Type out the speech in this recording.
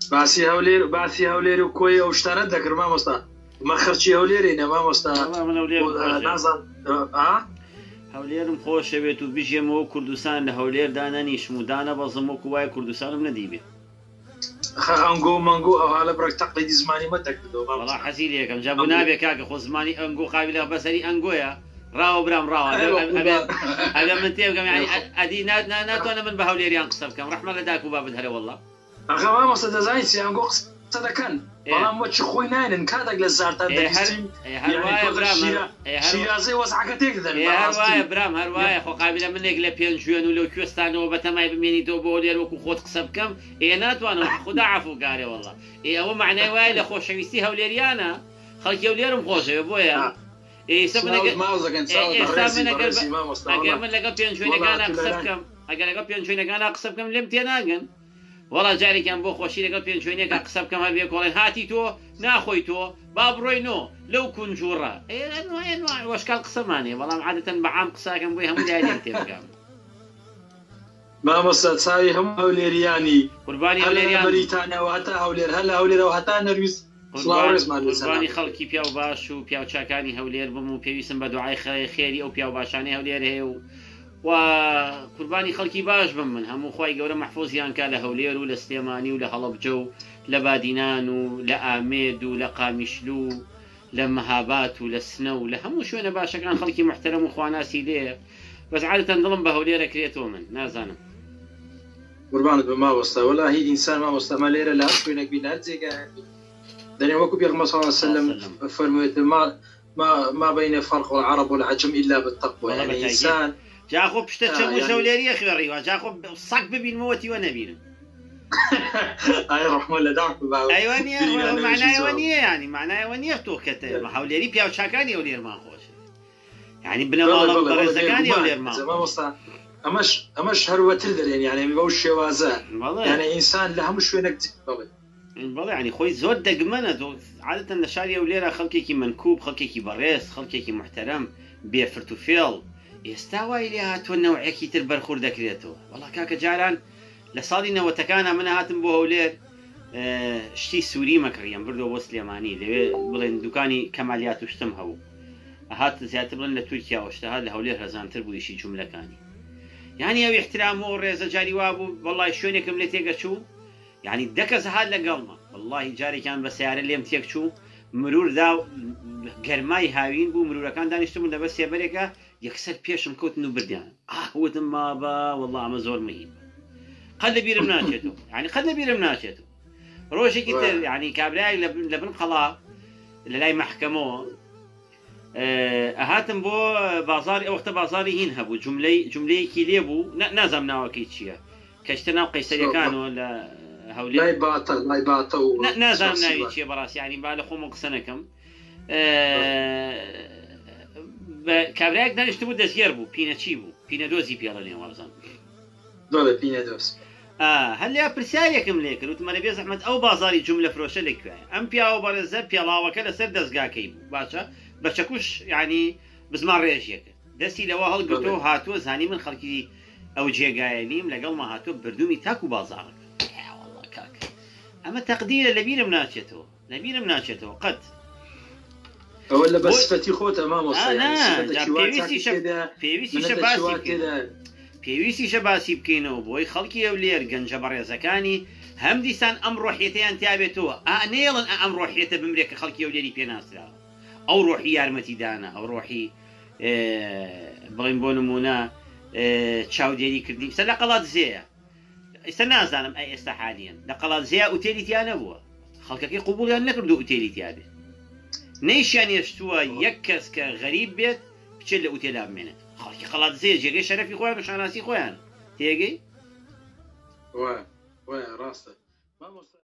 باسی هەولێر و کۆی ئەو شتانە دەکرد مامۆستا مە خەرچی هەولێرینە مامۆستا نازان هەولێرم خۆشەوێت و بژێمەوە کوردستان لە هەولێر دانەنیشم و دانە بەزم وەکو وایە کوردستانم نەدیبێت ئەنگۆ مەنگۆ ئەوها لە بڕێک تەقلیدی زمانی مە دەکردەوە وەڵا حەزی لێ یەکەم جا بوو نابێت کاکە خۆ زمانی ئەنگۆ قابلە بەسەری ئەنگۆیە ڕاوە برام ڕاوە ئەگەر من تێ بگەم یعنی ئەدی ناتوانە من بە هەولێریان قسە بکەم ڕەحمە لە داک و بابت هەرە وەڵا ئەخە مامۆستا دەزانیت چی ئەنگۆ قسە دەکەن بەڵام وەچ خۆی ناینن کاتێک لە زارتان دەبیستین شیرازەی وەزعەکە تێک دەدەن هەروایە برام هەروایە خۆ قابلە منێک لە پێنجوێن و لەو کوێستانەوە بەتەمای بمێنیتەوە بۆ لێر وەکو خۆت قسە بکەم ناتوانم خدا عەفو گارێ وەڵا ئەوە معنای وایە لە خۆشەویستی هەولێریانە خەڵکی هەولێرم خۆشەوێ بۆیە ئێستا ئەگەر من لەگەڵ پێنجوێنەکانە قسە بکەم ئەگەر لەگەڵ پێنجوێنەکانە قسە بکەم لێم تێناگەن وەڵا جارێکیان بۆ خۆشی لەگەڵ پێنجوێنێکە قسە بکەم هەبێ کۆڵێن هاتی تۆ ناخۆی تۆ با بڕۆینۆ لەو کونجوڕە وەشکال قسەمانێ بەڵام عادەتەن بەعام قساکەم بۆی هەموو لایەن تێبگەم مامۆستا چاوی هەموو هەولێریانی قوربانی هەولێریان بەریتانیاوە هەتا هەولێر هەر لە هەولێرەوە هەتا نەرویست قوربانی خەڵکی پیاو باش و پیاوچاکانی هەولێر بم و پێویستم بە دوعای خێری ئەو پیاو باشانەی هەولێر هەیە و قوربانی خەڵکی باش بم من هەموو خی گەورە مەحفوظیان کا لە هەولێر و لە سلێمانی و لە هەڵەبجە و لە بادینان و لە ئامێد و لە قامیشلو لە مەهابات و لە سنە و لە هەموو شوێنە باشەکان خەڵکی محتەرەم و خواناسی لێ بەس عادەتەن دڵم بە هەولێرە کرێتەوە من نازانم قوربانت بە ماوەستا وەلا هیچ ئینسان مامۆستامە لێرە لە هەر شوێنێک بین هەر جێگا دەنێ وەکو پێغەمبەر صلی الله علیه وسلم فەرموویێت ما بين الفرق والعرب والعجم إلا بالتقوى يعني إنسان جاخۆ پشتە چەمو هەولێریە خوێڕیوە جاخۆ سەگ ببینمەوەتیوە نەبینم ڕەحمە لە داک معنایەوە نییە ینی معنایەوە نییە تۆ کەتە هەولێری پیاوچاکانی هەولێرمان خۆشە ینی بنەماڵە بەڕێزەکانی هەولێرمان ئەمەش هەروەتر دەرێن یعنی بەو شێوازە یعنی ئینسان لە هەموو شوێنێک بەڵێ ینی خۆی زۆر دەگمەنە عادەتەن لە شاری هەولێرە خەڵکێکی منکوب خەڵکێکی بەڕێز خەڵکێکی محتەرەم بێفرت و فێڵ ئێستا وای لێ هاتووە نەوعێکی تر بەرخورد دەکرێتەوە وەڵا کاکە جاران لە ساڵی نەوەتەکانە منە هاتم بۆ هەولێر شتی سووری مەکڕیم بردەوە بۆ سلێمانی لەوێ بڵێن دوکانی کەمالیات و شتم هەبوو هات زیاتر بڵێن لە تورکیا ئەوشتەها لە هەولێر هەزانتر بوویشی جوملەکانی یعنی ئەو احترام و ڕێزە جاری وا بوو وەڵای شوێنێکم لێ تێگە چوو یعنی دەکەس هات لەگەڵمە وەڵڵاهی جارێکیان بە سیارە لێم تێک چوو مروردا گەرمای هاوین بوو مرورەکان دانیشتبوون لەبەر سێبەرێکە یەکسەر پێشم کەوتن و بردیان وتم ما بە وەڵڵا ئەمە زۆر مهم قەت لە بیرم ناچێتەوە ینی قەت لە بیرم ناچێتەوە ڕۆژێکی تر ینی کابرای لە بن قەڵا لە لای مەحکەمەوە ئەهاتم بۆ بازاری ئەوەختە بازاری هین هەبوو جملەیەکی لێ بوو نازام ناوەکەی چییە کەشتە ناو قەیسەریەکانەوە لە هەولێر نازانم ناوی چییە بەڕاستی ینی با لە خۆمە قسە نەکەم کابراایەک دانیشت بوو دەستگێر بوو پینەچی بوو پینەدۆزی پێڵەنێ وابزان هەر لێ پرسیارێکم لێ کرد وتمە لەبێ زەحمەت ئەو بازاری جوملە فرۆشە لەکوێیە ئەم پیاوە بەڕێزە پێڵاوەکە لەسەر دەستگاکەی بوو باشە بە چەکوش ینی بزمان ڕێژیەکە دەستی لەوە هەڵگرتەوە هاتووە زانی من خەڵکی ئەو جێگایە نیم لەگەڵمە هاتووە بردومی تاکو بازارەکە ئەمە تەقدیرە لەبیرم ناچێتەوە لەبیرم ناچێتەوە قەت ئەوە لە بەسفەتی خۆتە مامۆستا پێویستیشە باسی بکەینەوە بۆی خەڵکی هەولێر گەنجە بەڕێزەکانی هەم دیسان ئەم ڕۆحیەتیان تیابێتەوە نێڵن ئەم ڕۆحیەتە بمرێت کە خەڵکی هەولێری پێناسراوە ئەو ڕۆحی یارمەتیدانە ئەو ڕۆحی بڵین بۆ نمونە چاودێری کردی سەر لە قەڵات زێیە ئێستا نازانم ئەی ئێستا حالیان لە قەڵات زێیا ئوتێلی تیان نەبووە خەڵکەکەی قوبوڵیان نەکردو ئوتێلی تیابێت نەیشیان هێشتووە یەک کەس کە غەریب بێت بچێت لە ئوتێلا بمێنێت خەڵکی قەڵات زێ جێگەی شەرەفی خۆیان و شاناسی خۆیان تێگەی ڕاستە